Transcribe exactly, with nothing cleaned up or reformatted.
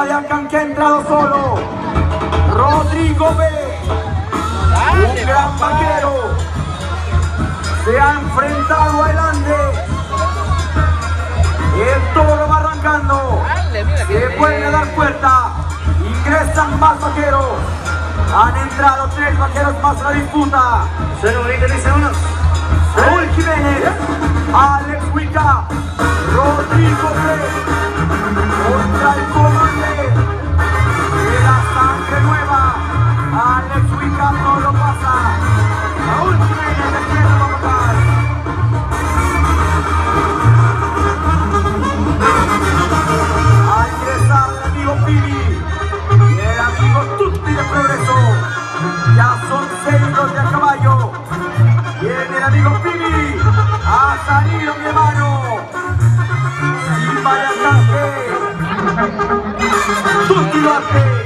Arriba de Acan que ha entrado solo. Rodrigo B. Un gran vaquero. Se ha enfrentado a Elande. El toro va arrancando. Se vuelve a dar puerta. Ingresan más vaqueros. Han entrado tres vaqueros más a la disputa. Saúl Jiménez, Alex Huica, Rodrigo B. Contra el comandante de la sangre nueva. Alex Huica no lo pasa. Saúl Jiménez de izquierda va a pasar. Ha ingresado el amigo Pili y el amigo Tutti de Progreso. Ya son seis los de a caballo. Viene el amigo Pili. Ha salido mi hermano. Simba de ataque. Tutti Duarte.